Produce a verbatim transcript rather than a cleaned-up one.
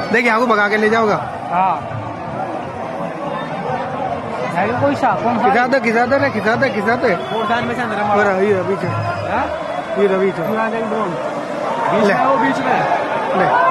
देखिए यहाँ को भगा के ले जाओगा। हाँ कोई सा कौन सा खिसा दे खिसा दे रे खिसा दे खिसा दे ये अभी ये रवि बीच में वो बीच में।